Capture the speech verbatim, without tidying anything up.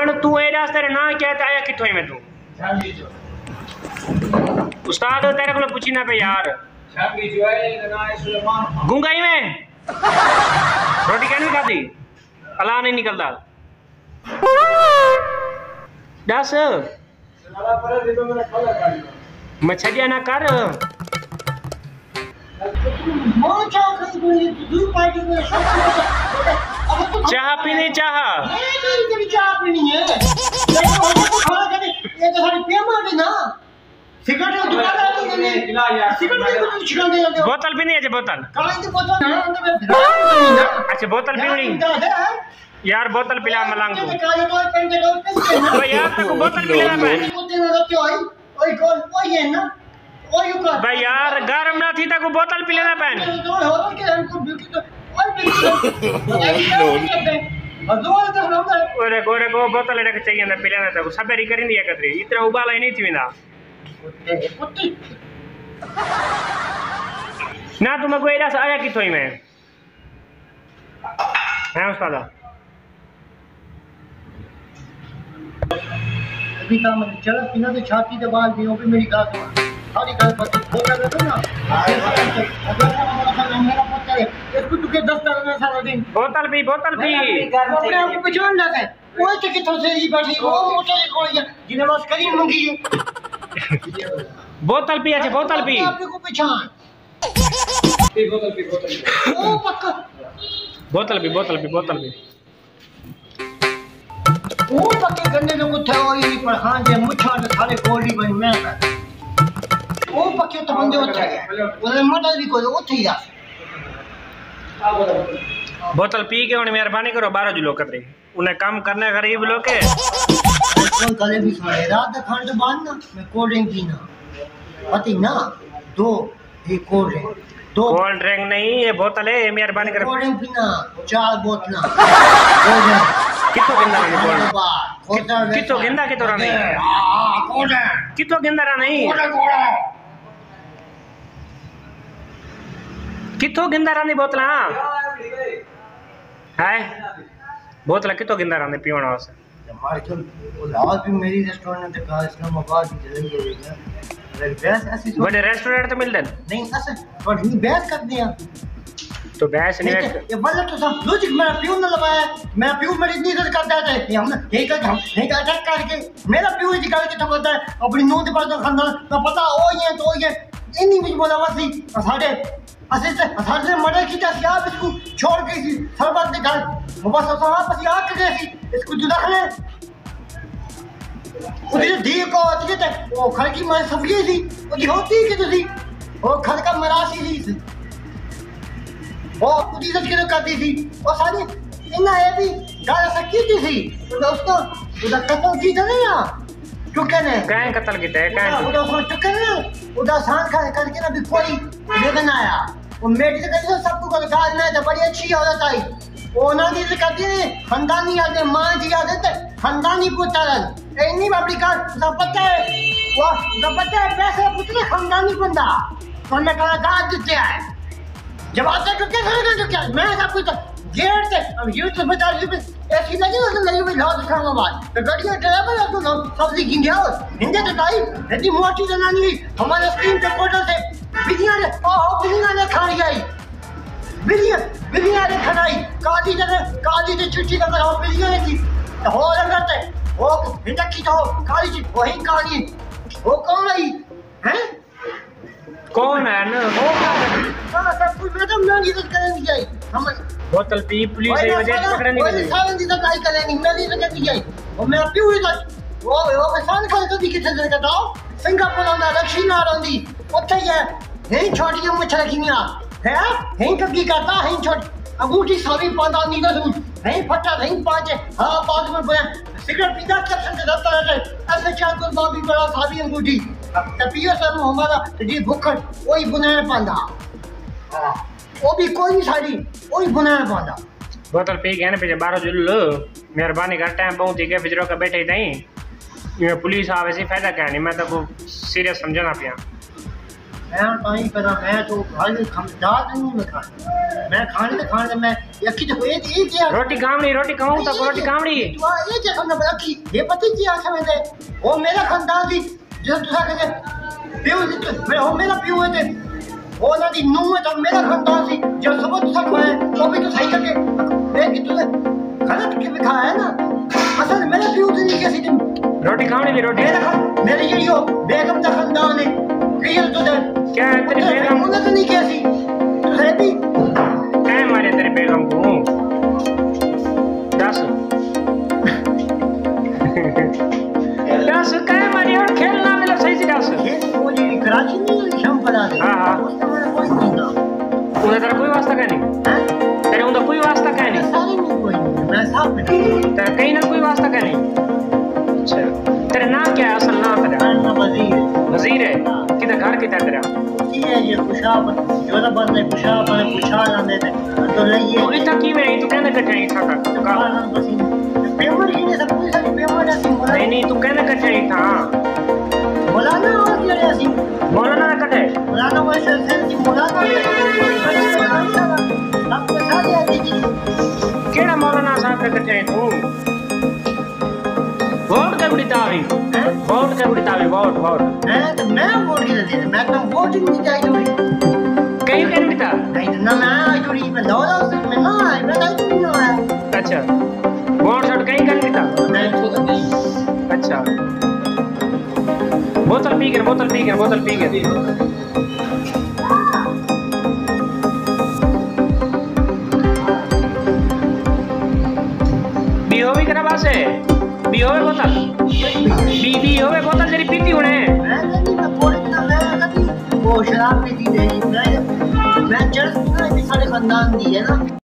पण तू ए रास्ते रे ना क्या आया किथों ही मैं तू उस्ताद तेरे को पूछी ना पे यार गूंगा ही मैं रोटी क्या नहीं खाती अला नहीं निकलता दस मैं छड़िया ना कर चाह पीनी चाह चाह पीनी है ये तो सारी पेमेंट है ना सिगरेट की दुकान है सिगरेट की दुकान है बोतल पीनी है बोतल काली की बोतल ना अच्छा बोतल पीनी यार बोतल पिला मलांग को तो यार तक बोतल पिला मैं ओए कौन ओए है ना ओए का भाई यार गरम ना थी तक बोतल पिलाना पैन ओरे गोरे को बोतल लेके चाहिए ना पिलाना तक सबरी करी दिया कतरी इतना उबाला ही नहीं थी ना ना तुम को एरा आया किथों ही मैं है उस्ताद अभी का मैं चल बिना तो छाती के बाल भी हो भी मेरी गाल सारी गाल पर हो कर दो ना अगर मेरा पुत्र है इसको तुके दस कर में सारा दिन बोतल पी बोतल पी अपने आप को पहचान लगा है वो तो किथों से ही बैठी वो मोटा ही कोई है जिन्हें बस करी मंगी है बोतल पी अच्छा बोतल पी आप को पहचान पी बोतल पी बोतल ओ पक्का बोतल पी बोतल पी बोतल पी वो पक्के गन्ने जो कुछ हो ये पर हां जे मुछा तो सारे गोली बन मैं वो पक्के तो बंदे उठा गया वो मदद भी कोई उठ ही आ बोतल पी के उन्हें मेहरबानी करो बारह जुलो कर रही उन्हें काम करने गरीब लोग के कौन गले भी सुने रात खंड बांध ना मैं कोल्ड ड्रिंक पीना पति ना दो ये कोल्ड ड्रिंक दो कोल्ड ड्रिंक नहीं ये बोतल है मेहरबानी करो कोल्ड ड्रिंक पीना चार बोतल कितो गिंदा नहीं कोल्ड कोल्ड कितो गिंदा कितो रा नहीं हां कोल्ड कितो गिंदा रा नहीं कितो गिंदा रा नहीं बोतल हां है बोतल कितो गिंदा रा नहीं पीवण वास्ते मार के वो लाल भी मेरी रेस्टोरेंट का इस्लामाबाद की जगह है बेस ऐसी बड़े रेस्टोरेंट तो मिलते नहीं असल पर ही बेस कर दिया तो बेस नहीं ये वाला तो सब लॉजिक मेरा प्यू न लगाया मैं प्यू मेरी इतनी इज्जत करता है कि हम ठीक है हम नहीं का अटैक करके मेरा प्यू निकाल के तो बोलता है अपनी नोट पर तो खानदान तो पता ओ ये तो ये इन्हीं में बोला वसी साडे असे से साडे मर्डर की क्या आप इसको छोड़ गई थी सरबत के घर वो बस वापस आ के गई थी इसको जुदा ले उधर दी को अतिए ते वो घर की मां सबकी थी वो होती कि तुसी वो घर का मरासी थी वो खुद इज्जत क्यों करती थी वो सारी इन्ना है भी गाल सकी थी तो दोस्तों उधर कत्ल की था ना चुके ने काहे कत्ल की थे काहे उधर उसको चुके ने उधर सांस खा करके ना भी कोई लेकिन आया वो मेडिकल कर सब को गाल ना तो बड़ी अच्छी औरत आई वो ना दी करती है खानदानी आदमी मां जी आदत खानदानी पुत्र इन्हीं बाबड़ी का सब पता है वो सब पता है पैसे पुत्र खानदानी बंदा कौन कहा गाल देते है जब आता तो क्या करेगा तो क्या मैं सब कुछ गेट से अब ये तो बता ली ऐसी लगी ना लगी मैं लॉस खाऊंगा बात तो गाड़ियां ड्राइवर है तो सब्जी गिंडिया हिंदे तो ताई यदि मोटी जनानी हमारे स्क्रीन पे पोर्टल से बिलियां ने ओ बिलियां ने खा गई बिलियां बिलियां ने खाई काली जगह काली से छुट्टी का हो बिलियां ने की तो हो रंगत है वो हिंदा की तो काली जी वही काली वो कौन है हैं कौन है ना वो हां सब कुछ मैडम ना इज्जत करेंगे जाई हम बोतल पी पुलिस ये वजह पकड़ने नहीं कोई सारी इज्जत नहीं करेंगे मेरी इज्जत की जाई और मैं प्यू इज्जत वो वो किसान का कभी किथे से बताओ सिंगापुर ना दक्षिण आ रही ओथे है नहीं छोटियां मुछ रखियां है नहीं कभी करता है छोट अंगूठी सारी पांदा नहीं ना नहीं फटा नहीं पांच हां बाद में सिगरेट पीता क्या से जाता है ऐसे चार को बाबी बड़ा सारी अंगूठी तपियो सर हमारा जी भुखड़ वही बुनाए पांदा हां वो भी कोई साड़ी वही बुनाए पांदा बोतल पी गए ना पीछे बारह जुल्लो मेहरबानी कर टाइम बहुत ही के फिजरो का बैठे नहीं ये पुलिस आवे से फायदा क्या नहीं मैं तो को सीरियस समझना पिया मैं पानी पर मैं तो भाई खमदार नहीं मैं खाने मैं खाने तो खाने मैं अखी तो ये ये क्या रोटी कामड़ी रोटी खाऊं तक रोटी कामड़ी तू आ ये क्या करना अखी ये पता क्या आंखें में दे वो मेरा खानदान थी जो तू सा के पियो मेरा वो मेरा पियो है वो ना दी नू है तो मेरा खानदान थी जो सब तू सा खाए तो भी तो सही करके देख कि तूने गलत के खाया है ना असल मेरा पियो थी कैसी तुम रोटी कामड़ी भी रोटी मेरा मेरी ये यो बेगम का खानदान है क्लियर तो दे क्या है तेरी बेगम मुझे तो नहीं कैसी तू है भी क्या मारे तेरी बेगम को दस दस क्या मारी और खेलना मतलब सही से दस ये वो जी कराची में शाम पड़ा है हां हां उसका मेरा कोई नहीं था उधर तेरा कोई वास्ता क्या नहीं हैं तेरे उधर कोई वास्ता क्या नहीं सारी में कोई नहीं मैं साफ में तेरा कहीं ना कोई वास्ता क्या नहीं अच्छा तेरा नाम क्या है असल नाम तेरा ना वजीर वजीर है किधर घर किधर तेरा ये ये खुशाब जो ना बंदे खुशाब ने पूछा ना दे तो लइए तू इतना की में तू कहने कटे ही था तो का पेपर ही ने सब कुछ सारी पेपर ऐसी बोला नहीं नहीं तू कहने कटे ही था बोला ना और क्या ऐसी मौलाना ना कटे मौलाना वो से की मौलाना सब के साथ है जी केड़ा मौलाना साहब के कटे तू वोट के बड़ी तावी वोट के बड़ी तावी वोट वोट हैं तो मैं वोट की दे मैं तो वोट ही नहीं चाहिए कहीं के नहीं था नहीं ना मैं आई थोड़ी मैं दौड़ा उस में ना आई मैं नहीं ना आया अच्छा वोट शॉट कहीं कर नहीं था मैं तो नहीं अच्छा बोतल पी कर बोतल पी कर बोतल पी कर बी होवे करा बासे बी होवे बोतल बी बी होवे बोतल तेरी पीती होने मैं नहीं मैं वोट ना मैं कभी वो शराब पीती नहीं मैं मैं चर्च में भी सारे खानदान दी है ना